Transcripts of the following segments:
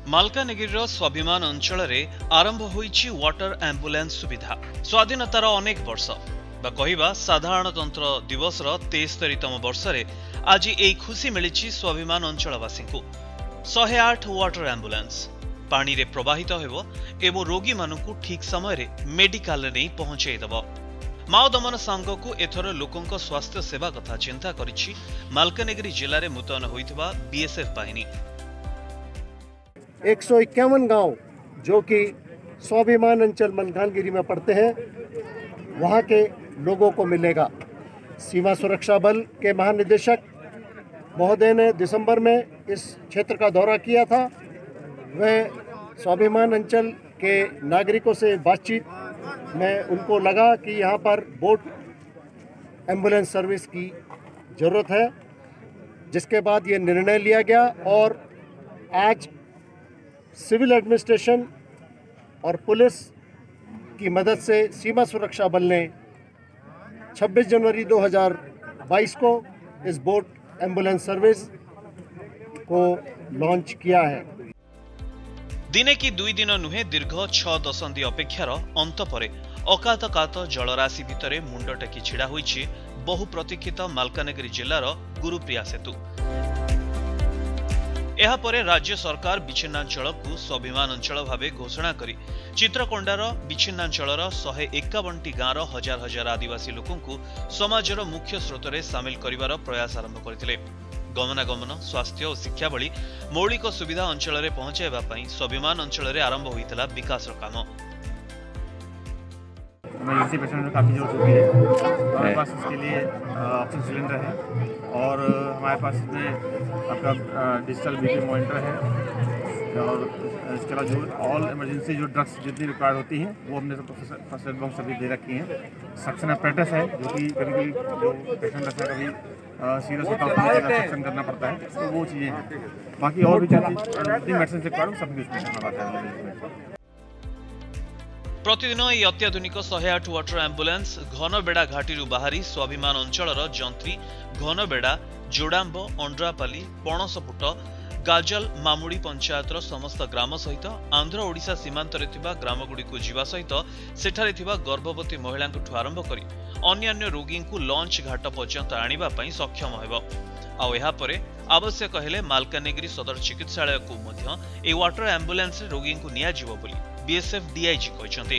मालकानगिरी स्वाभिमान अंचल आरंभ होईछि वाटर एम्बुलेंस सुविधा। स्वाधीनतार अनेक वर्ष बा साधारणतंत्र दिवस 73तम वर्ष आज यही खुशी मिली स्वाभिमान अंचलवासी को 108 वाटर एम्बुलेंस पानी रे प्रवाहित हेबो एवं रोगी मानकु ठीक समय मेडिकल नहीं पहुंचाईदेव। माओ दमन सांगकु एथर लोकंक स्वास्थ्य सेवा कथा चिंता करिछि मालकानगिरी जिले में मुतयन होइथिबा बीएसएफ बाहिनी। 151 गांव जो कि स्वाभिमान अंचल मालकानगिरी में पड़ते हैं वहां के लोगों को मिलेगा। सीमा सुरक्षा बल के महानिदेशक महोदय ने दिसंबर में इस क्षेत्र का दौरा किया था। वह स्वाभिमान अंचल के नागरिकों से बातचीत में उनको लगा कि यहाँ पर बोट एम्बुलेंस सर्विस की ज़रूरत है, जिसके बाद ये निर्णय लिया गया और आज सिविल एडमिनिस्ट्रेशन और पुलिस की मदद से सीमा सुरक्षा बल ने 26 जनवरी 2022 को इस बोट एम्बुलेंस सर्विस को लॉन्च किया है। दिने की 2 दिन नुहे दीर्घ 6 दशंधि अपेक्षार अंत परे अकातकात जलराशि भितर मुंड टेकी छिड़ा होईछि बहु प्रतीक्षित मालकानगिरी जिलार गुरुप्रिया सेतु। एहा परे राज्य सरकार विच्छिन्नांचल को स्वाभिमान अंचल भावे घोषणा करी चित्रकोंडार विच्छिन्नांचलर 151टी गाँवर हजार हजार आदिवासी लोकंकु समाजर मुख्य स्रोत में सामिल करिवार प्रयास आरंभ करथिले। गमनागमन स्वास्थ्य और शिक्षा भली मौलिक सुविधा अंचल में पहुंचाइबा पई स्वाभिमान अंचल में आरंभ होइतला विकास काम। इमरजेंसी पेशेंट में काफ़ी जरूरत होती है, हमारे पास इसके लिए ऑक्सीजन सिलेंडर है और हमारे पास इसमें आपका डिजिटल बीपी मॉनिटर है और इसके अलावा जो ऑल इमरजेंसी जो ड्रग्स जितनी रिक्वायर्ड होती हैं वो हमने सब फर्स्ट एड बॉक्स सभी दे रखी हैं। सक्शन अपरेटस है जो कि कभी जो पेशेंट रहता है कभी सीरियस होता है उसको सक्शन करना पड़ता है, तो वो चीज़ें हैं। बाकी और भी जितनी मेडिसिन रिक्वायर्ड सब कुछ करना पड़ता है। प्रतिदिन यह अत्याधुनिक 108 वाटर एम्बुलेंस घनबेड़ा घाटी बाहरी स्वाभिमान अंचलर जंत्री घनबेड़ा जोड़ांब अंड्रापाली पणसपुट गाजल मामुड़ी पंचायतर समस्त ग्राम सहित आंध्र ओडिशा सीमांत ग्रामगुड़ी को जीवा सहित सेठारे थिबा गर्भवती महिला आरंभ करी अन्यान्य रोगी को लॉन्च घाट पर्यंत आनिबा पई सक्षम हेबो। आउ एहा परे आवश्यक हेले मालकानगिरी सदर चिकित्सालय को मध्य ए वाटर एम्बुलेंस रोगी को निया जिवो बोली बीएसएफ डीआईजी कहते।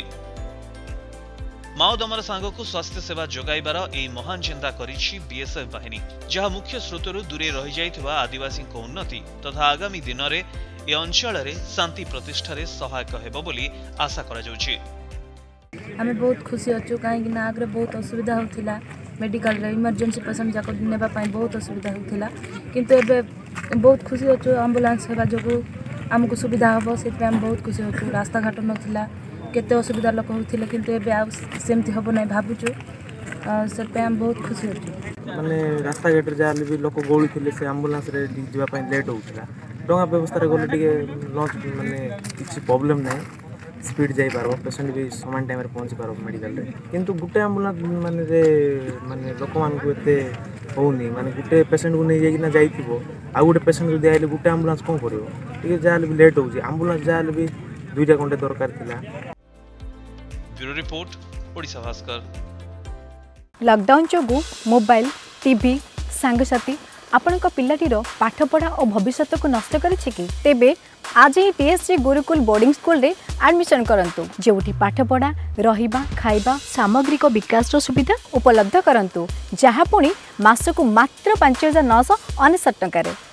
माओ दमन सांग को स्वास्थ्य सेवा जोगाइबार यह महान चिंता करिछि बीएसएफ बाहिनी, जहाँ मुख्य स्रोतरु दूरे रही जाइथिबा आदिवासी उन्नति तथा आगामी दिन में ए अंचल शांति प्रतिष्ठारे सहायक हेबो बोली आशा करा जाउछि। आमे बहुत खुशी अच्छु कहीं आगे बहुत असुविधा होता मेडिकल इमरजेंसी पेशेंट जाक नापी बहुत असुविधा होता, किंतु एबे बहुत खुशी अच्छु एम्बुलेंस सेवा जो आमको सुविधा हम से बहुत खुशी अच्छु। रास्ता घाट नाला केते असुविधा लोक होते किंतु एबे सेमती हम ना भावुचु से बहुत खुशी अच्छु। माने रास्ता घाट जाले भी लोक गौली थे से एम्बुलेंस रे जीवाई लेट होता डंगा व्यवस्था गले टे लॉन्च माने किसी प्रॉब्लम ना स्पीड जाई पारो पेशेंट भी समान टाइम रे पहुंची पारो मेडिकल रे, किंतु गुटे एम्बुलेंस माने लोक मान को एते होनी माने गुटे पेशेंट को नहीं जाई ना जाइथिबो आ गुटे पेशेंट को दियाले गुटे एम्बुलेंस कोन करियो ठीक जाले भी लेट होची एम्बुलेंस जाले भी 2 घंटे दरकार थिला। Bureau report Odisha Bhaskar. Lockdown जोगु मोबाइल टीवी सांगसाथी आपण पिलाटीर पाठपढ़ा और भविष्य को नष्ट करेछि कि तेबे आज ही टीएससी गुरुकुल बोर्डिंग स्कूल रे एडमिशन करंतु, जेउठी पाठपढ़ा रहिबा खाइबा सामग्रिक विकास सुविधा उपलब्ध करंतु, जहाँ पुणी मासकु मात्र 5,969 टंका रे।